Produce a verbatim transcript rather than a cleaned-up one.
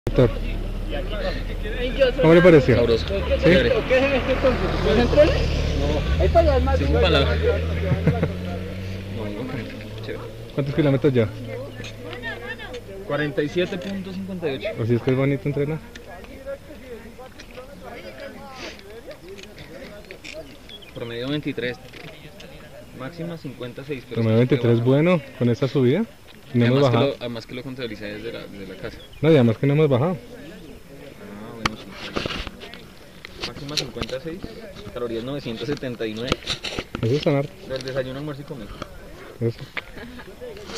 Doctor, ¿cómo le pareció? Sabroso. ¿Sí? Chévere. ¿Qué es esto entonces? ¿Los entrenes? No. Ahí para allá, más. Sí, es un palabra. No, no, chévere. ¿Cuántos kilómetros ya? cuarenta y siete punto cincuenta y ocho. ¿O si es que es bonito entrenar? Promedio veintitrés. Máxima cincuenta y seis. Pero Promedio veintitrés, bueno, con esta subida. No hemos además, que bajado. lo, además que lo contabilicé desde la, desde la casa. No, y además que no hemos bajado. Ah, bueno, sí. Máxima cincuenta y seis. Calorías novecientos setenta y nueve. Eso es sanar. Del desayuno, almuerzo y comida. Eso.